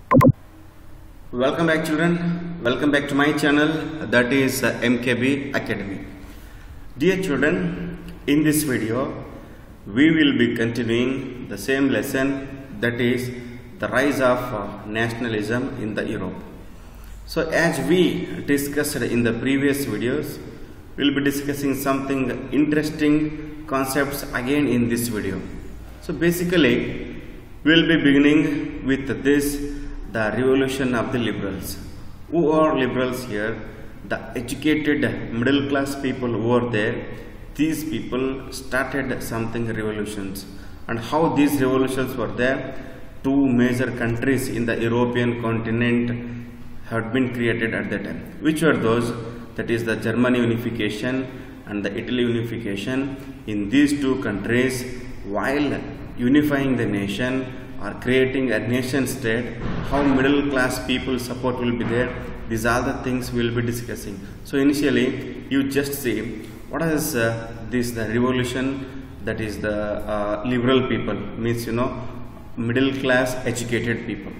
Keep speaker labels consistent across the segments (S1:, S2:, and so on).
S1: Welcome back children, welcome back to my channel, that is MKB Academy. Dear children, in this video we will be continuing the same lesson, that is the rise of nationalism in the Europe. So as we discussed in the previous videos, we will be discussing something interesting concepts again in this video. So basically we will be beginning with this, the revolution of the liberals. Who are liberals here? The educated middle class people who are there. These people started something revolutions. And how these revolutions were there? Two major countries in the European continent had been created at that time. Which were those? That is the Germany unification and the Italy unification. In these two countries, while unifying the nation or creating a nation state, how middle class people support will be there. These are the things we will be discussing. So initially you just see what is this, the revolution, that is the liberal people, means middle class educated people.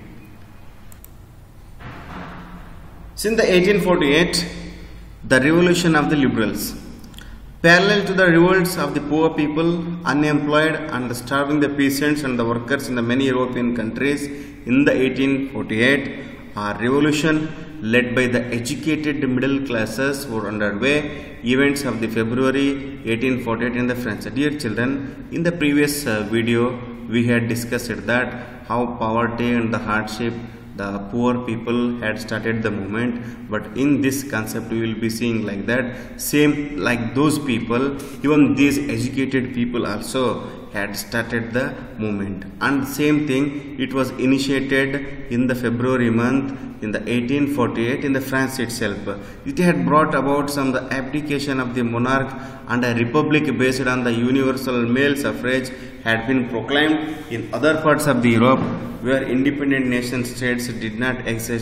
S1: Since the 1848, the revolution of the liberals, parallel to the revolts of the poor people, unemployed and starving the peasants and the workers in the many European countries in the 1848, a revolution led by the educated middle classes were underway. Events of the February 1848 in the France. Dear children, in the previous video we had discussed that how poverty and the hardship, the poor people had started the movement, but in this concept we will be seeing like that, same like those people, even these educated people also had started the movement. And same thing, it was initiated in the February month in the 1848 in the France itself. It had brought about some the abdication of the monarch, and a republic based on the universal male suffrage had been proclaimed in other parts of the Europe where independent nation states did not exist.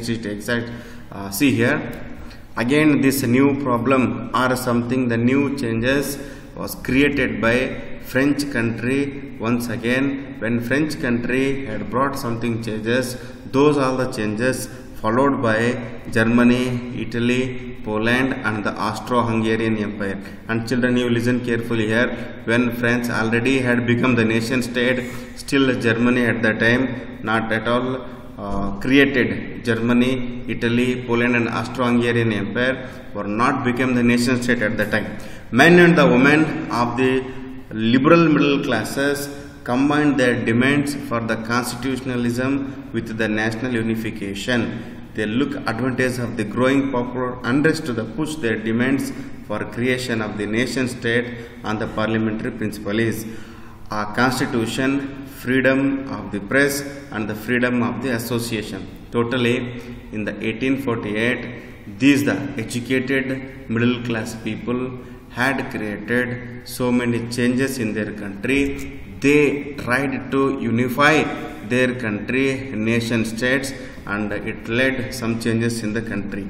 S1: See here, again this new problem or something, the new changes was created by French country. Once again, when French country had brought something changes, those are the changes followed by Germany, Italy, Poland and the Austro-Hungarian Empire. And children, you listen carefully here. When France already had become the nation state, still Germany at that time not at all created. Germany, Italy, Poland and Austro-Hungarian Empire were not become the nation state at that time. Men and the women of the liberal middle classes combined their demands for the constitutionalism with the national unification. They look advantage of the growing popular unrest to push their demands for creation of the nation state on the parliamentary principles, a constitution, freedom of the press and the freedom of the association. Totally in the 1848, these the educated middle class people had created so many changes in their country. They tried to unify their country, nation states, and it led some changes in the country.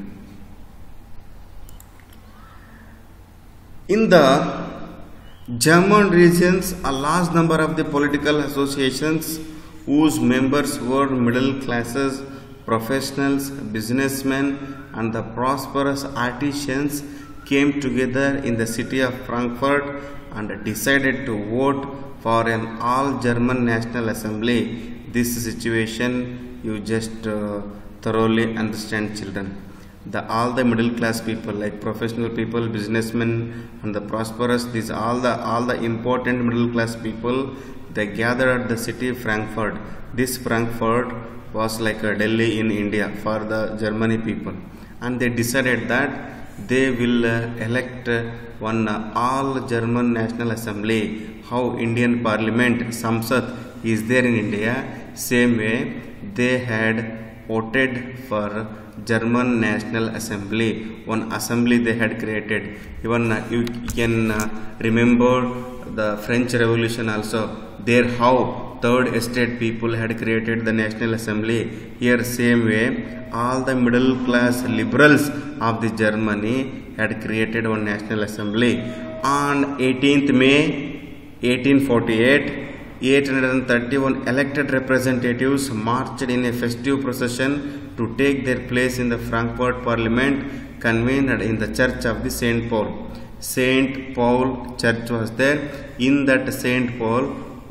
S1: In the German regions, a large number of the political associations whose members were middle classes, professionals, businessmen and the prosperous artisans came together in the city of Frankfurt and decided to vote for an all-German National Assembly. This situation you just thoroughly understand, children. All the middle class people like professional people, businessmen and the prosperous, these all the important middle class people, they gathered at the city of Frankfurt. This Frankfurt was like a Delhi in India for the Germany people, and they decided that they will elect one all German National Assembly. How Indian Parliament Samsat is there in India, same way they had voted for German National Assembly, one assembly they had created. Even you can remember the French Revolution also, there how third estate people had created the National Assembly. Here same way all the middle class liberals of the Germany had created one National Assembly. On 18th May 1848, 831 elected representatives marched in a festive procession to take their place in the Frankfurt Parliament convened in the Church of the St. Paul. St. Paul Church was there. In that St. Paul,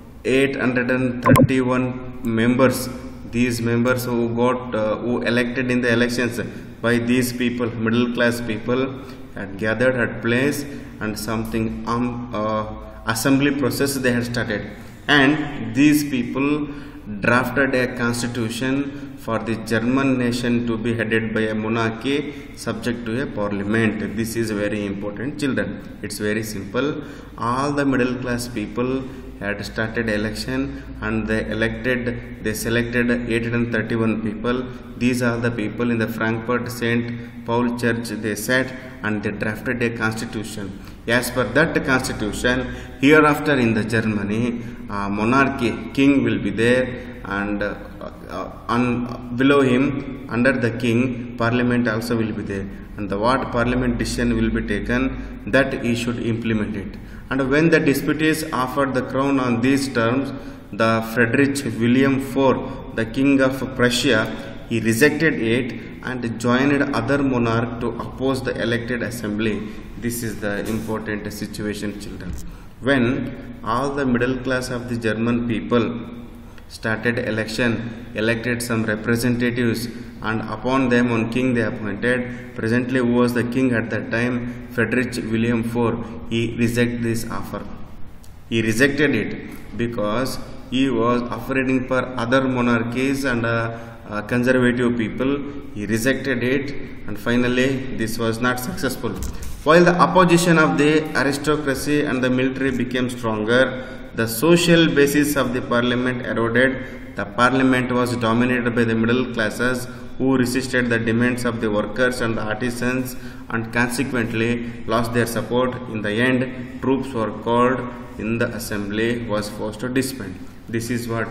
S1: 831 members, these members who who elected in the elections by these people, middle class people, had gathered at place, and something assembly process they had started, and these people drafted a constitution for the German nation to be headed by a monarchy subject to a parliament. This is very important, children. It's very simple. All the middle class people had started election, and they selected 831 people. These are the people in the Frankfurt St. Paul Church. They sat and they drafted a constitution. As per that constitution, hereafter in the Germany, monarchy, king will be there, and below him, under the king, parliament also will be there. And what parliament decision will be taken, that he should implement it. And when the deputies offered the crown on these terms, the Friedrich William IV, the king of Prussia, he rejected it and joined other monarch to oppose the elected assembly. This is the important situation, children. When all the middle class of the German people started election, elected some representatives, and upon them one king they appointed. Presently, who was the king at that time? Friedrich William IV. He rejected this offer. He rejected it because he was offering for other monarchies and conservative people. He rejected it, and finally this was not successful. While the opposition of the aristocracy and the military became stronger, the social basis of the parliament eroded. The parliament was dominated by the middle classes, who resisted the demands of the workers and the artisans, and consequently lost their support. In the end, troops were called in the assembly, was forced to disband. This is what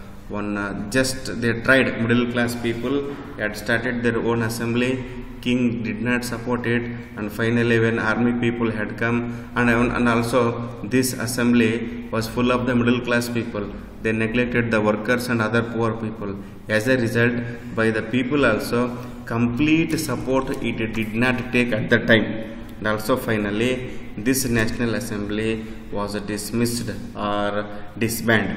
S1: they tried. Middle class people had started their own assembly. King did not support it, and finally when army people had come, and also this assembly was full of the middle class people, they neglected the workers and other poor people. As a result, by the people also, complete support it did not take at the time. And also finally this National Assembly was dismissed or disbanded.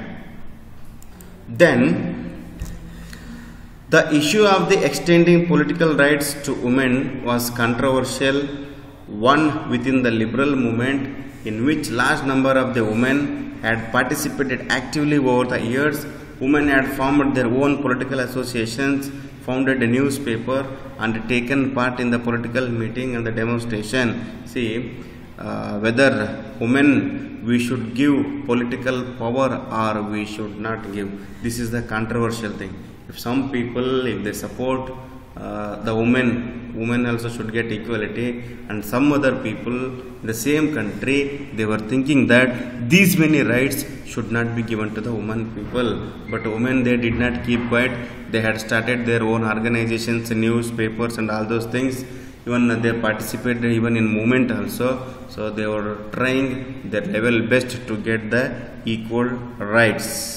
S1: Then the issue of the extending political rights to women was controversial, one within the liberal movement, in which large number of the women had participated actively over the years. Women had formed their own political associations, founded a newspaper, and taken part in the political meeting and the demonstration. See, whether women we should give political power or we should not give. This is the controversial thing. If some people, if they support the women also should get equality, and some other people in the same country, they were thinking that these many rights should not be given to the women people. But women, they did not keep quiet. They had started their own organizations, newspapers and all those things. Even they participated even in movement also. So they were trying their level best to get the equal rights.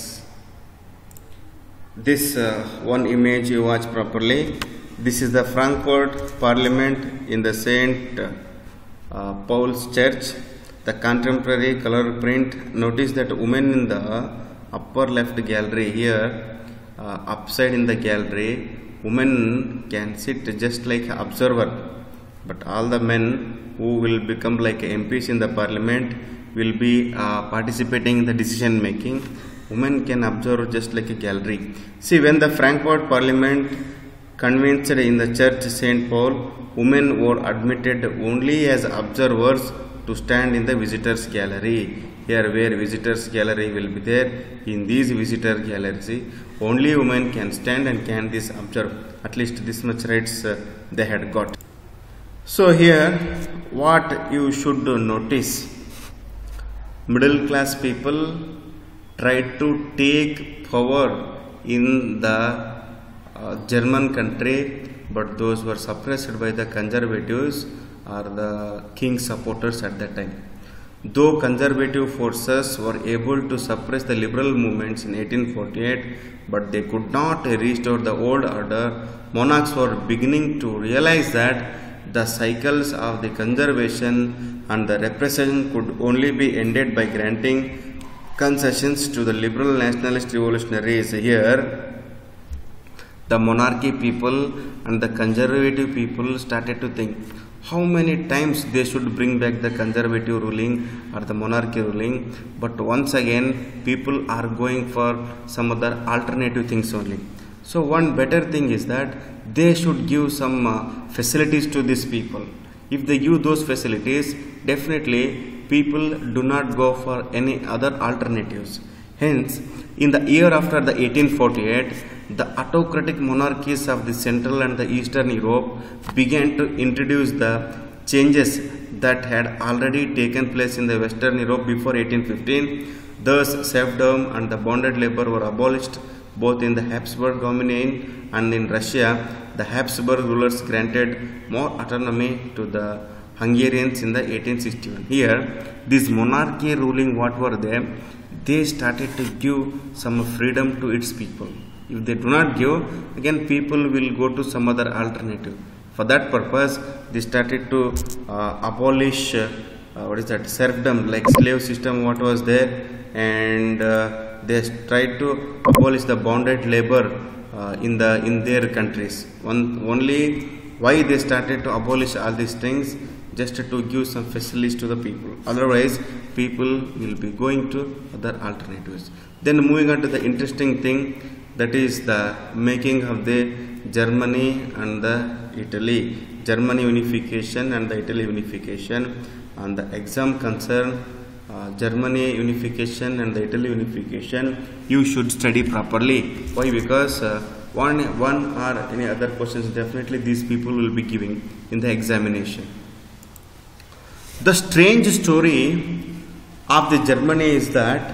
S1: This one image you watch properly. This is the Frankfurt Parliament in the St. Paul's Church. The contemporary color print. Notice that women in the upper left gallery here, upside in the gallery, women can sit just like observer. But all the men who will become like MPs in the parliament will be participating in the decision making. Women can observe just like a gallery. See, when the Frankfurt Parliament convened in the Church St. Paul, women were admitted only as observers to stand in the visitors gallery. Here where visitors gallery will be there, in these visitor galleries, only women can stand and can this observe. At least this much rights they had got. So here what you should notice, middle class people tried to take power in the German country, but those were suppressed by the conservatives or the king supporters at that time. Though conservative forces were able to suppress the liberal movements in 1848, but they could not restore the old order, monarchs were beginning to realize that the cycles of the conservation and the repression could only be ended by granting concessions to the liberal nationalist revolutionaries. Here, the monarchy people and the conservative people started to think how many times they should bring back the conservative ruling or the monarchy ruling, but once again people are going for some other alternative things only. So one better thing is that they should give some facilities to these people. If they give those facilities, definitely people do not go for any other alternatives. Hence, in the year after the 1848, the autocratic monarchies of the Central and the Eastern Europe began to introduce the changes that had already taken place in the Western Europe before 1815. Thus, serfdom and the bonded labor were abolished both in the Habsburg dominion and in Russia. The Habsburg rulers granted more autonomy to the Hungarians in the 1861. Here, this monarchy ruling, what were they started to give some freedom to its people. If they do not give, again people will go to some other alternative. For that purpose, they started to abolish serfdom, like slave system what was there, and they tried to abolish the bonded labor in their countries. Only why they started to abolish all these things, just to give some facilities to the people. Otherwise, people will be going to other alternatives. Then moving on to the interesting thing, that is the making of the Germany and the Italy. Germany unification and the Italy unification. On the exam concern, Germany unification and the Italy unification, you should study properly. Why? Because one or any other questions definitely these people will be giving in the examination. The strange story of the Germany is that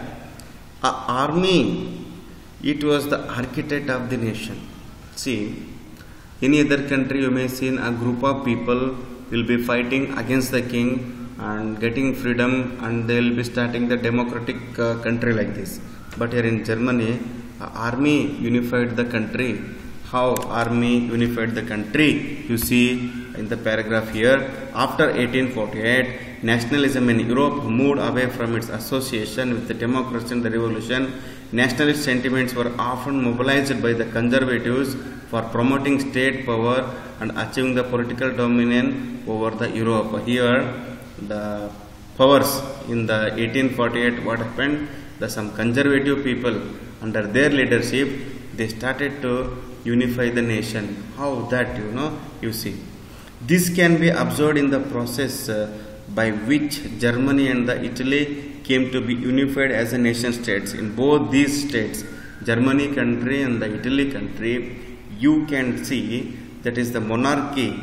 S1: army, it was the architect of the nation. See, any other country you may see a group of people will be fighting against the king and getting freedom, and they will be starting the democratic country like this. But here in Germany, army unified the country. How army unified the country? You see in the paragraph here. After 1848, nationalism in Europe moved away from its association with the democracy and the revolution. Nationalist sentiments were often mobilized by the conservatives for promoting state power and achieving the political dominion over the Europe. Here, the powers in the 1848, what happened? Some conservative people, under their leadership, they started to unify the nation. How that, you see. This can be observed in the process by which Germany and the Italy came to be unified as a nation states. In both these states, Germany country and the Italy country, you can see that is the monarchy,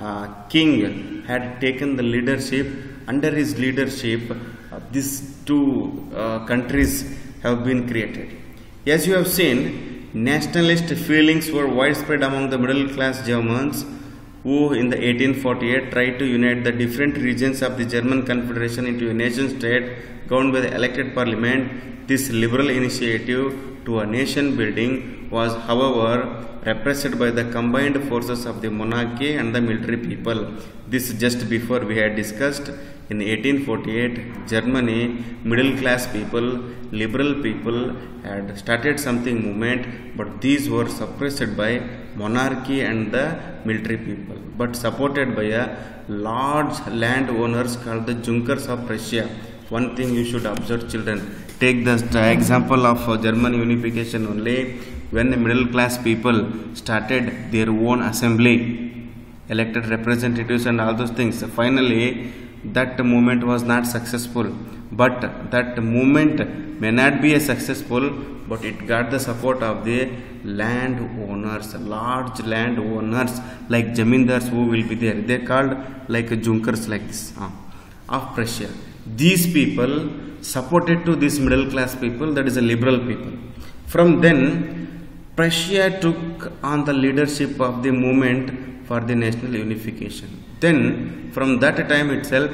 S1: king had taken the leadership. Under his leadership, these two countries have been created. As you have seen, nationalist feelings were widespread among the middle class Germans, who in the 1848 tried to unite the different regions of the German Confederation into a nation state governed by the elected parliament. This liberal initiative to a nation building was, however, repressed by the combined forces of the monarchy and the military people. This just before we had discussed. In 1848, Germany, middle class people, liberal people had started something movement, but these were suppressed by monarchy and the military people, but supported by a large landowners called the Junkers of Prussia. One thing you should observe, children, take the example of German unification only. When the middle class people started their own assembly, elected representatives and all those things, finally that movement was not successful. But that movement may not be as successful, but it got the support of the landowners, large landowners like Jamindars who will be there. They are called like Junkers like this of Prussia. These people supported to these middle class people, that is a liberal people. From then, Prussia took on the leadership of the movement for the national unification. Then, from that time itself,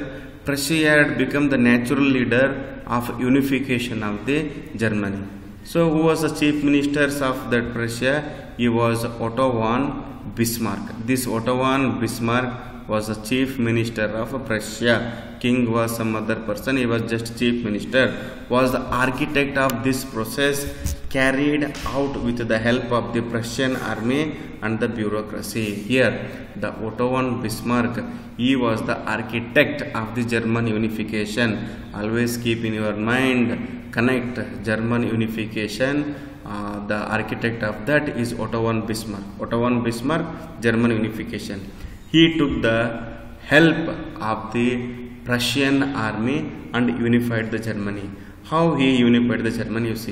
S1: Prussia had become the natural leader of unification of the Germany. So who was the chief ministers of that Prussia? He was Otto von Bismarck. This Otto von Bismarck was the chief minister of Prussia. King was some other person, he was just chief minister, was the architect of this process, carried out with the help of the Prussian army and the bureaucracy. Here the Otto von Bismarck, he was the architect of the German unification. Always keep in your mind, connect German unification. The architect of that is Otto von Bismarck. Otto von Bismarck, German unification. He took the help of the Prussian army and unified the Germany. How he unified the Germany, you see.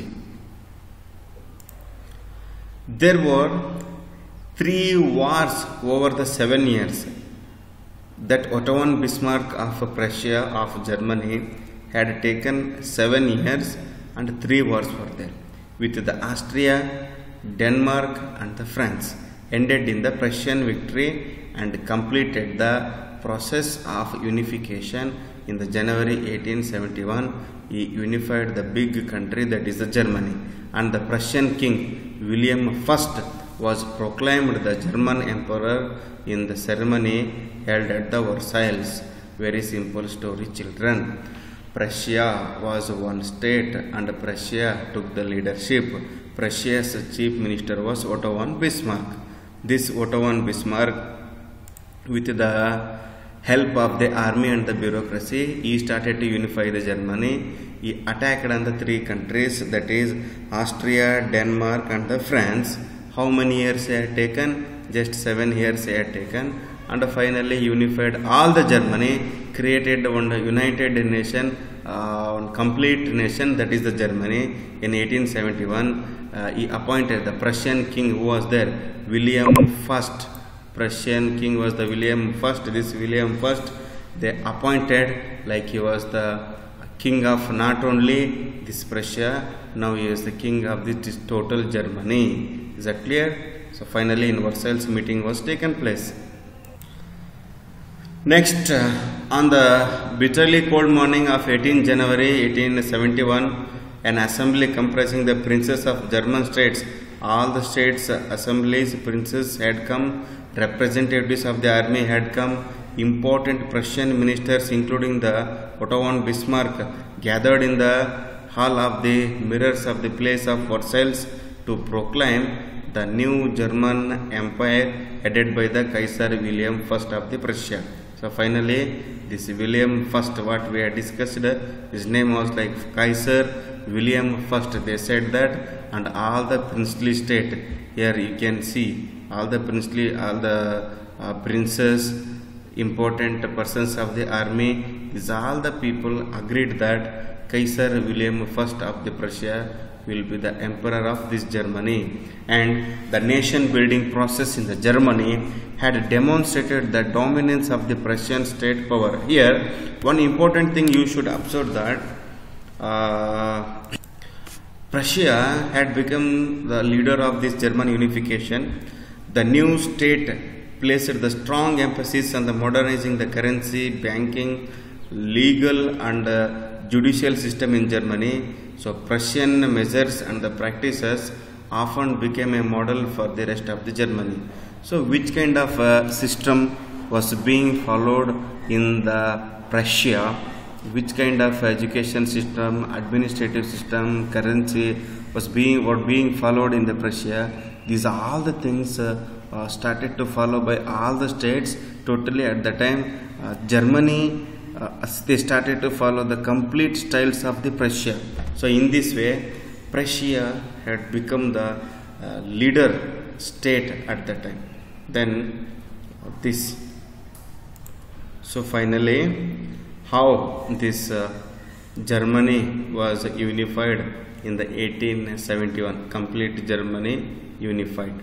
S1: There were 3 wars over the 7 years that Otto von Bismarck of Prussia of Germany had taken 7 years, and 3 wars were there with the Austria, Denmark and the France. Ended in the Prussian victory and completed the process of unification in the January 1871. He unified the big country, that is the Germany, and the Prussian king William I was proclaimed the German emperor in the ceremony held at the Versailles. Very simple story, children. Prussia was one state and Prussia took the leadership. Prussia's chief minister was Otto von Bismarck. This Otto von Bismarck, with the help of the army and the bureaucracy, he started to unify the Germany. He attacked on the 3 countries, that is Austria, Denmark and the France. How many years he had taken? Just 7 years he had taken, and finally unified all the Germany, created one united nation, one complete nation, that is the Germany. In 1871 he appointed the Prussian king who was there, William I. Prussian king was the William I. This William I, they appointed like he was the king of not only this Prussia, now he is the king of this total Germany. Is that clear? So finally in Versailles meeting was taken place. Next, on the bitterly cold morning of 18 January 1871, an assembly comprising the princes of German states, all the states assemblies, princes had come, representatives of the army had come, important Prussian ministers including the Otto von Bismarck gathered in the hall of the mirrors of the place of Versailles to proclaim the new German empire headed by the Kaiser William I of the Prussia. So finally this William I, what we had discussed, his name was like Kaiser William I. They said that, and all the princely state, here you can see all the princely, all the princes, important persons of the army, is all the people agreed that Kaiser William I of the Prussia will be the emperor of this Germany, and the nation building process in the Germany had demonstrated the dominance of the Prussian state power. Here one important thing you should observe, that Prussia had become the leader of this German unification. The new state placed the strong emphasis on the modernizing the currency, banking, legal and judicial system in Germany. So Prussian measures and the practices often became a model for the rest of the Germany. So which kind of system was being followed in the Prussia? Which kind of education system, administrative system, currency was being followed in the Prussia? These are all the things started to follow by all the states totally at the time. Germany, they started to follow the complete styles of the Prussia. So in this way Prussia had become the leader state at that time. Then this, so finally how this Germany was unified in the 1871, complete Germany unified.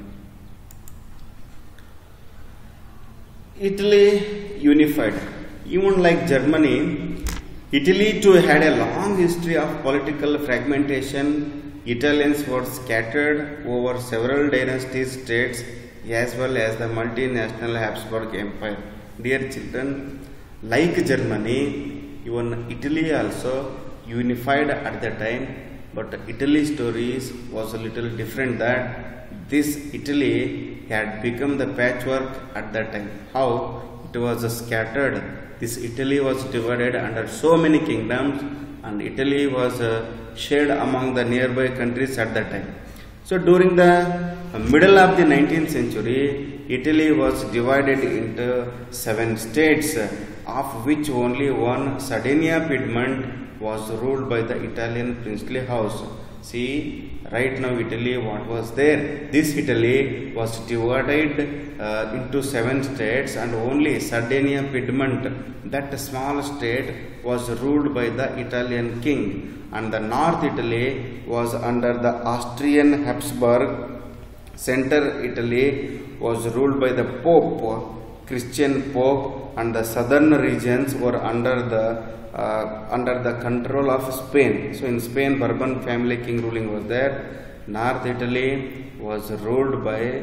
S1: Italy unified. Even like Germany, Italy too had a long history of political fragmentation. Italians were scattered over several dynasty states as well as the multinational Habsburg Empire. Dear children, like Germany, Even Italy also unified at the time, but Italy stories was a little different, that this Italy had become the patchwork at that time. How it was scattered. This Italy was divided under so many kingdoms, and Italy was shared among the nearby countries at that time. So during the middle of the 19th century, Italy was divided into 7 states, of which only one, Sardinia Piedmont, was ruled by the Italian princely house. See, right now Italy, what was there? This Italy was divided into 7 states, and only Sardinia Piedmont, that small state, was ruled by the Italian king. And the North Italy was under the Austrian Habsburg. Center Italy was ruled by the Pope, Christian Pope, and the southern regions were under the control of Spain. So in Spain, Bourbon family king ruling was there. North Italy was ruled by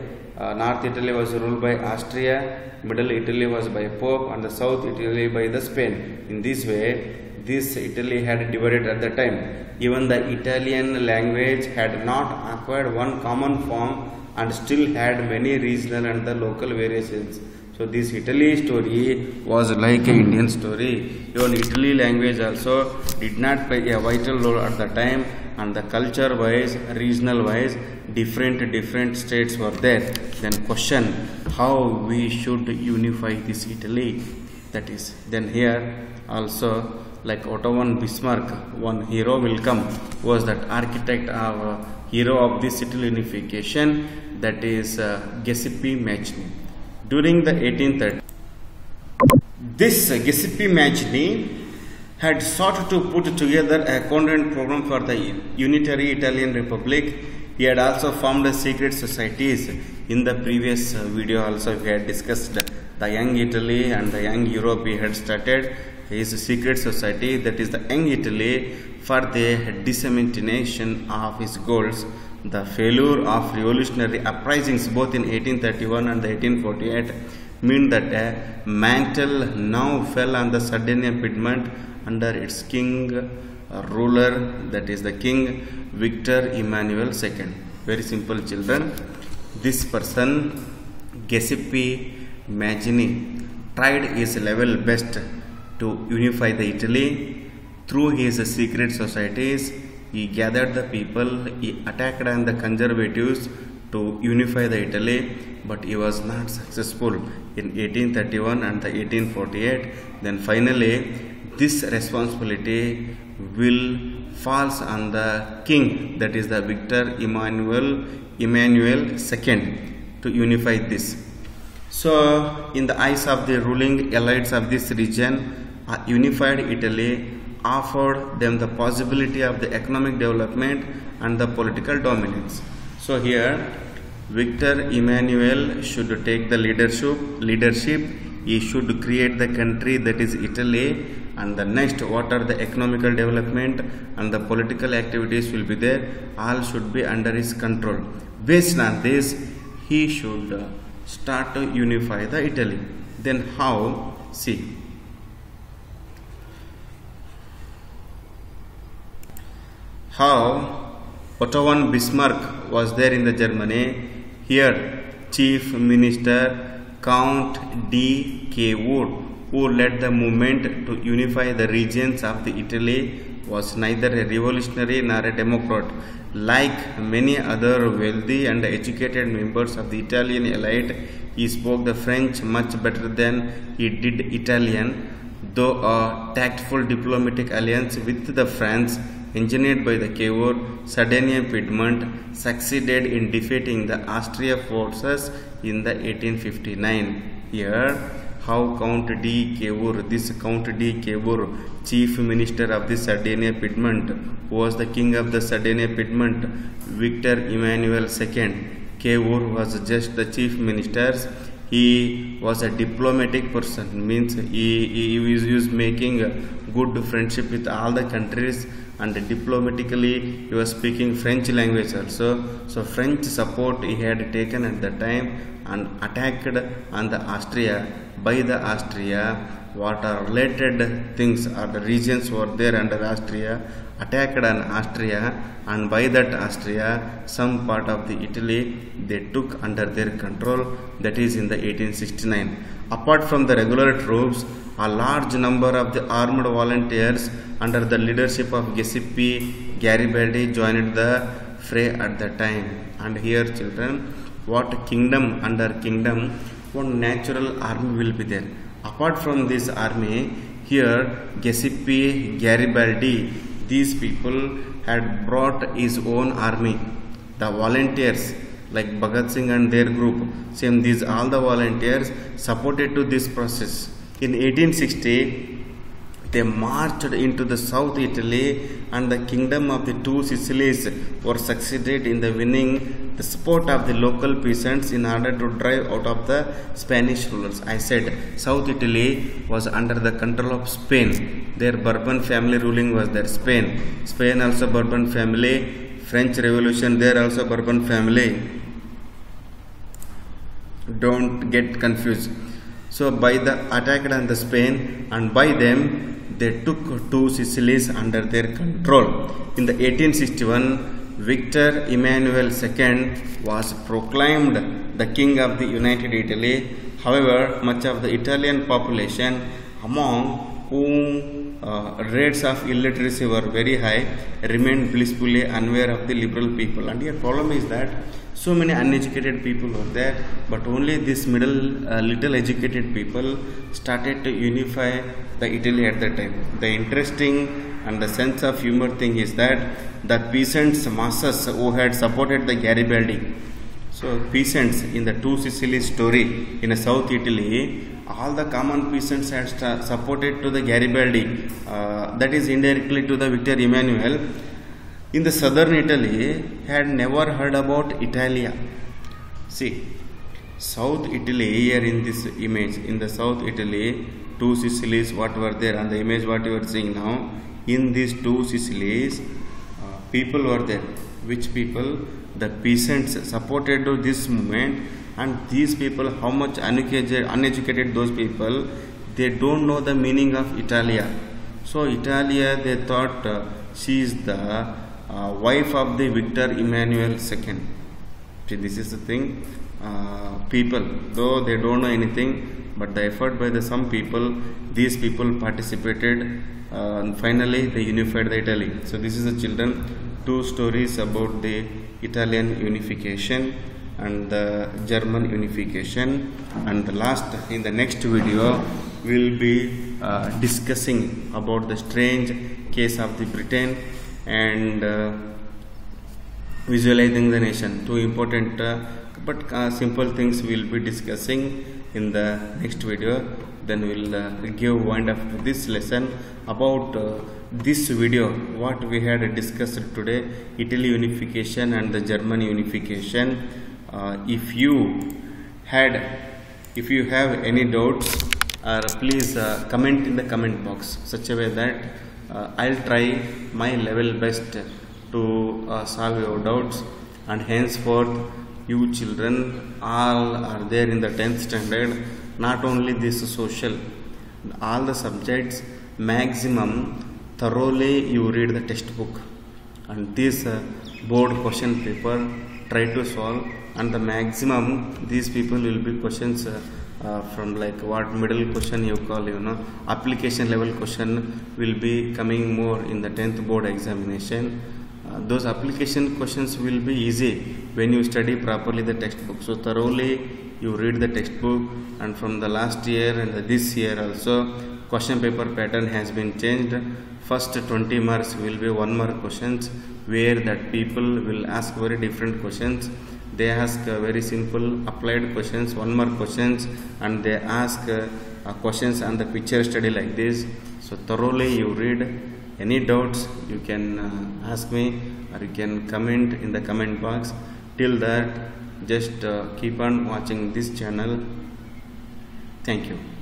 S1: Austria. Middle Italy was by Pope, and the South Italy by the Spain. In this way, this Italy had divided at the time. Even the Italian language had not acquired one common form and still had many regional and the local variations. So this Italy story was like an Indian story. Even Italy language also did not play a vital role at the time, and the culture wise, regional wise, different states were there. Then question, how we should unify this Italy? That is, then here also, like Otto von Bismarck, one hero will come, was that architect of hero of this Italy unification, that is Giuseppe Mazzini. During the 1830s, this Giuseppe Mazzini had sought to put together a coherent program for the unitary Italian Republic. He had also formed secret societies. In the previous video also we had discussed the Young Italy and the Young Europe. He had started his secret society, that is the Young Italy, for the dissemination of his goals. The failure of revolutionary uprisings both in 1831 and 1848 meant that a mantle now fell on the Sardinia Piedmont under its king ruler, that is the King Victor Emmanuel II. Very simple, children. This person, Giuseppe Mazzini, tried his level best to unify the Italy through his secret societies. He gathered the people, he attacked on the conservatives to unify the Italy, but he was not successful in 1831 and the 1848. Then finally, this responsibility will falls on the king, that is the Victor Emmanuel II, to unify this. So in the eyes of the ruling elites of this region, a unified Italy offered them the possibility of the economic development and the political dominance. So here Victor Emmanuel should take the leadership. He should create the country, that is Italy, and the next, what are the economical development and the political activities will be there, all should be under his control. Based on this, he should start to unify the Italy. Then how? See, how Otto von Bismarck was there in the Germany. Here Chief Minister Count D. K. Wood, who led the movement to unify the regions of the Italy, was neither a revolutionary nor a democrat. Like many other wealthy and educated members of the Italian elite, he spoke the French much better than he did Italian, though a tactful diplomatic alliance with the France engineered by the Cavour, Sardinia Piedmont succeeded in defeating the Austria forces in the 1859. Here, how Count D. Cavour, this Count D. Cavour, chief minister of the Sardinia Piedmont, who was the king of the Sardinia Piedmont, Victor Emmanuel II. Cavour was just the chief minister. He was a diplomatic person, means he was making good friendship with all the countries, and diplomatically he was speaking French language also. So French support he had taken at the time and attacked on the Austria. By the Austria, what are related things or the regions were there under Austria, attacked on Austria, and by that Austria some part of the Italy they took under their control, that is in the 1869. Apart from the regular troops, a large number of the armed volunteers under the leadership of Giuseppe Garibaldi joined the fray at the time. And here children, what kingdom under kingdom, one natural army will be there. Apart from this army, here Giuseppe Garibaldi, these people had brought his own army, the volunteers like Bhagat Singh and their group, same these all the volunteers supported to this process. In 1860 they marched into the South Italy, and the kingdom of the two Sicilies were succeeded in the winning the support of the local peasants in order to drive out of the Spanish rulers. I said South Italy was under the control of Spain. Their Bourbon family ruling was there. Spain also Bourbon family. French Revolution, there also Bourbon family. Don't get confused. So by the attack on the Spain, and by them they took two Sicilies under their control. In the 1861, Victor Emmanuel II was proclaimed the king of the United Italy. However, much of the Italian population, among whom rates of illiteracy were very high, remained blissfully unaware of the liberal people. And here problem is that so many uneducated people were there, but only this little educated people started to unify the Italy at that time. The interesting and the sense of humor thing is that the peasants masses who had supported the Garibaldi, so peasants in the two Sicily story in South Italy, all the common peasants had supported to the Garibaldi, that is indirectly to the Victor Emmanuel. In the southern Italy had never heard about Italia. See, South Italy here in this image, in the South Italy, two Sicilies what were there, and the image what you are seeing now, in these two Sicilies, people were there. Which people? The peasants supported to this movement, and these people, how much uneducated those people, they don't know the meaning of Italia. So Italia, they thought she is the wife of the Victor Emmanuel II. See, this is the thing. People, though they don't know anything, but the effort by the some people, these people participated, and finally they unified the Italy. So this is the children, two stories about the Italian unification and the German unification. And the last, in the next video, we will be discussing about the strange case of the Britain and visualizing the nation. Two important but simple things we will be discussing in the next video. Then we will give wind up to this lesson about this video what we had discussed today, Italy unification and the German unification. If you have any doubts, please comment in the comment box such a way that I'll try my level best to solve your doubts. And henceforth, you children all are there in the 10th standard, not only this social, all the subjects, maximum thoroughly you read the textbook and this board question paper, try to solve, and the maximum these people will be questions from like what middle question you call, application level question will be coming more in the 10th board examination. Those application questions will be easy when you study properly the textbook. So thoroughly you read the textbook, and from the last year and this year also question paper pattern has been changed. First 20 marks will be 1 mark questions, where that people will ask very different questions. They ask very simple applied questions, 1 mark questions, and they ask questions on the picture study like this. So thoroughly you read. Any doubts you can ask me, or you can comment in the comment box. Till that, just keep on watching this channel. Thank you.